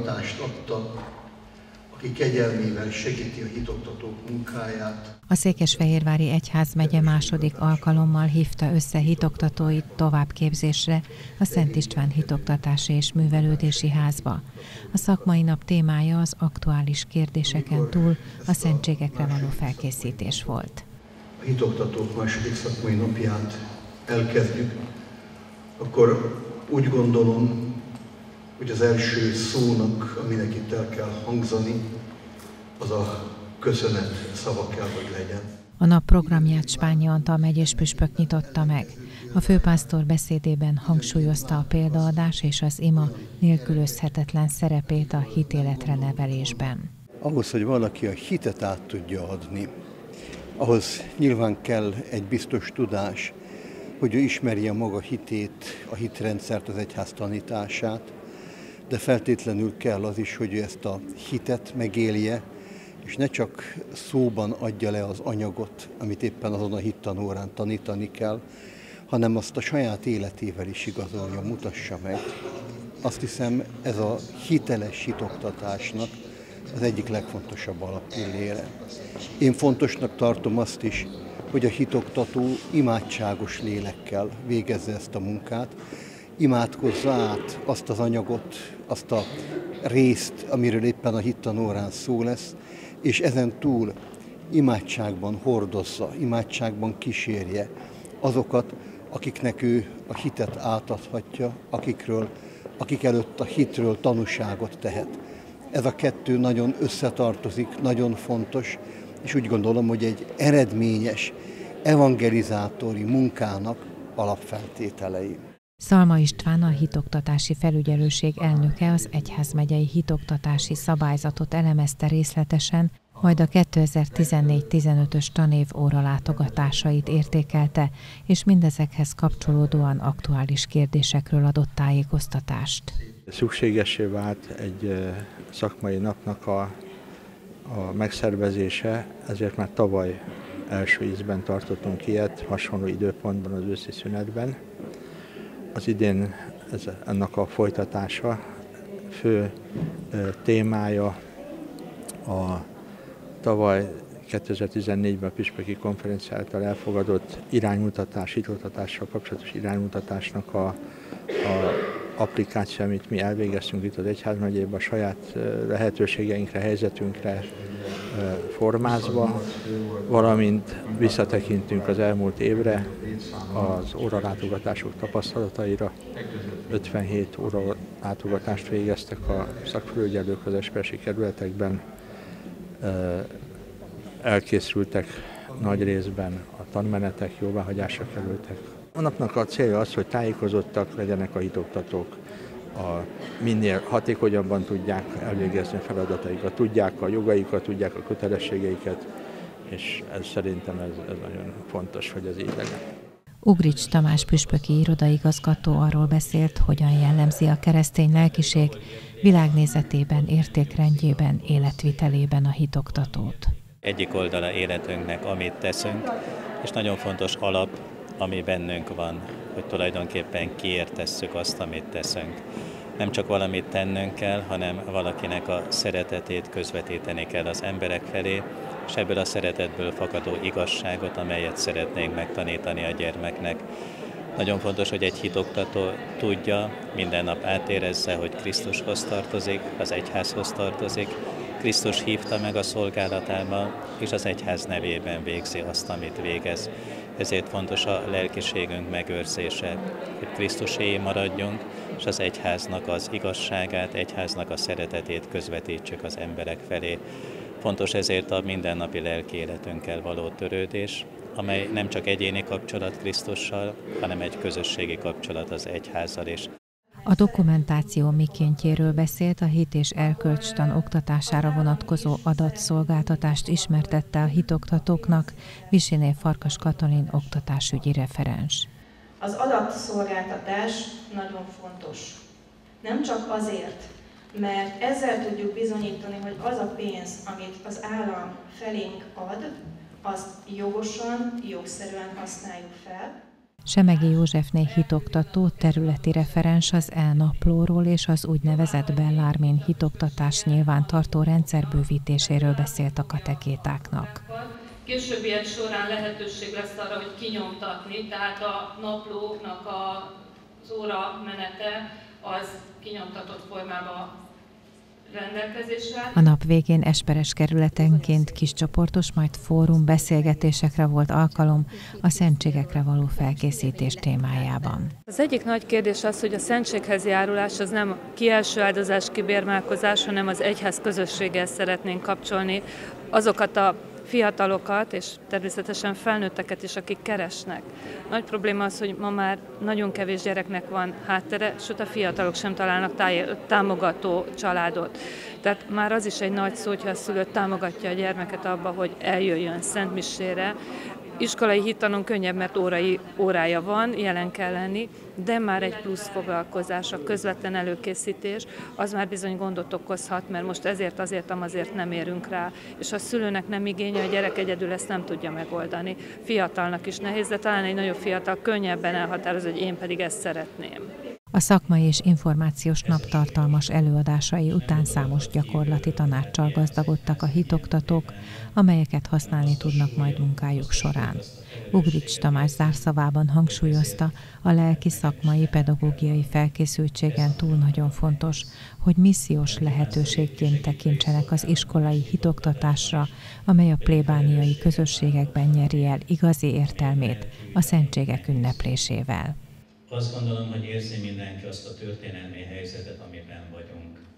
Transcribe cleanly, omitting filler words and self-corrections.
hivatást adta, aki kegyelmével segíti a hitoktatók munkáját. A Székesfehérvári Egyházmegye második alkalommal hívta össze hitoktatóit továbbképzésre a Szent István Hitoktatási és Művelődési Házba. A szakmai nap témája az aktuális kérdéseken túl a szentségekre való felkészítés volt. A hitoktatók második szakmai napját elkezdjük, akkor úgy gondolom, hogy az első szónak, aminek itt el kell hangzani, az a köszönet szava kell, hogy legyen. A nap programját Spányi Antal megyés püspök nyitotta meg. A főpásztor beszédében hangsúlyozta a példaadás és az ima nélkülözhetetlen szerepét a hitéletre nevelésben. Ahhoz, hogy valaki a hitet át tudja adni, ahhoz nyilván kell egy biztos tudás, hogy ő ismerje maga hitét, a hitrendszert, az egyház tanítását, de feltétlenül kell az is, hogy ő ezt a hitet megélje, és ne csak szóban adja le az anyagot, amit éppen azon a hittanórán tanítani kell, hanem azt a saját életével is igazolja, mutassa meg. Azt hiszem, ez a hiteles hitoktatásnak az egyik legfontosabb alappillére. Én fontosnak tartom azt is, hogy a hitoktató imádságos lélekkel végezze ezt a munkát, imádkozza át azt az anyagot, azt a részt, amiről éppen a hittanórán szó lesz, és ezen túl imádságban hordozza, imádságban kísérje azokat, akiknek ő a hitet átadhatja, akik előtt a hitről tanúságot tehet. Ez a kettő nagyon összetartozik, nagyon fontos, és úgy gondolom, hogy egy eredményes evangelizátori munkának alapfeltételei. Szalma István, a hitoktatási felügyelőség elnöke az egyházmegyei hitoktatási szabályzatot elemezte részletesen, majd a 2014-15-ös tanév óralátogatásait értékelte, és mindezekhez kapcsolódóan aktuális kérdésekről adott tájékoztatást. Szükségessé vált egy szakmai napnak a megszervezése, ezért már tavaly első ízben tartottunk ilyet, hasonló időpontban az őszi szünetben. Az idén ennek a folytatása, fő témája a tavaly 2014-ben a püspöki konferencia által elfogadott iránymutatás, hitoktatással kapcsolatos iránymutatásnak a applikáció, amit mi elvégeztünk itt az Egyházmegyében, a saját lehetőségeinkre, helyzetünkre formázva, valamint visszatekintünk az elmúlt évre az óralátogatások tapasztalataira. 57 óralátogatást végeztek a szakfelügyelők az esperesi kerületekben, elkészültek nagy részben a tanmenetek, jóváhagyásra kerültek. A napnak a célja az, hogy tájékozottak legyenek a hitoktatók, minél hatékonyabban tudják elvégezni a feladataikat, tudják a jogaikat, tudják a kötelességeiket, és szerintem ez nagyon fontos, hogy ez így legyen. Ugrics Tamás püspöki irodaigazgató arról beszélt, hogyan jellemzi a keresztény lelkiség világnézetében, értékrendjében, életvitelében a hitoktatót. Egyik oldala életünknek, amit teszünk, és nagyon fontos alap, ami bennünk van, hogy tulajdonképpen kiért tesszük azt, amit teszünk. Nem csak valamit tennünk kell, hanem valakinek a szeretetét közvetíteni kell az emberek felé, és ebből a szeretetből fakadó igazságot, amelyet szeretnénk megtanítani a gyermeknek. Nagyon fontos, hogy egy hitoktató tudja, minden nap átérezze, hogy Krisztushoz tartozik, az egyházhoz tartozik, Krisztus hívta meg a szolgálatába, és az egyház nevében végzi azt, amit végez. Ezért fontos a lelkiségünk megőrzése, hogy Krisztuséi maradjunk, és az egyháznak az igazságát, egyháznak a szeretetét közvetítsük az emberek felé. Fontos ezért a mindennapi lelki életünkkel való törődés, amely nem csak egyéni kapcsolat Krisztussal, hanem egy közösségi kapcsolat az egyházzal is. A dokumentáció mikéntjéről beszélt, a hit és erkölcstan oktatására vonatkozó adatszolgáltatást ismertette a hitoktatóknak Visiné Farkas Katalin oktatásügyi referens. Az adatszolgáltatás nagyon fontos. Nem csak azért, mert ezzel tudjuk bizonyítani, hogy az a pénz, amit az állam felénk ad, azt jogosan, jogszerűen használjuk fel, Semegi Józsefné hitoktató, területi referens az e-naplóról és az úgynevezett Bellarmine hitoktatás nyilvántartó rendszer bővítéséről beszélt a katekétáknak. Későbbiek során lehetőség lesz arra, hogy kinyomtatni, tehát a naplónak az óra menete az kinyomtatott formában rendelkezésre. A nap végén Esperes kerületenként kiscsoportos, majd fórum beszélgetésekre volt alkalom a szentségekre való felkészítés témájában. Az egyik nagy kérdés az, hogy a szentséghez járulás az nem kielső áldozás, kibérmálkozás, hanem az egyház közösséggel szeretnénk kapcsolni azokat a fiatalokat, és természetesen felnőtteket is, akik keresnek. Nagy probléma az, hogy ma már nagyon kevés gyereknek van háttere, sőt a fiatalok sem találnak támogató családot. Tehát már az is egy nagy szó, hogyha a szülő támogatja a gyermeket abba, hogy eljöjjön szentmisére. Iskolai hittanon könnyebb, mert órája van, jelen kell lenni, de már egy plusz foglalkozás, a közvetlen előkészítés, az már bizony gondot okozhat, mert most azért nem érünk rá. És ha a szülőnek nem igénye, a gyerek egyedül ezt nem tudja megoldani. Fiatalnak is nehéz, de talán egy nagyobb fiatal könnyebben elhatároz, hogy én pedig ezt szeretném. A szakmai és információs nap tartalmas előadásai után számos gyakorlati tanáccsal gazdagodtak a hitoktatók, amelyeket használni tudnak majd munkájuk során. Ugrics Tamás zárszavában hangsúlyozta, a lelki, szakmai, pedagógiai felkészültségen túl nagyon fontos, hogy missziós lehetőségként tekintsenek az iskolai hitoktatásra, amely a plébániai közösségekben nyeri el igazi értelmét a szentségek ünneplésével. Azt gondolom, hogy érzi mindenki azt a történelmi helyzetet, amiben vagyunk.